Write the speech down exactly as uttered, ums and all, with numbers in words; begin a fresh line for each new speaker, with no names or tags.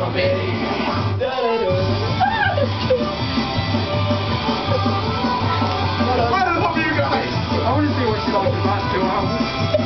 Betty. Da, da, da. I love you guys. I want to see what she likes in the last two hours.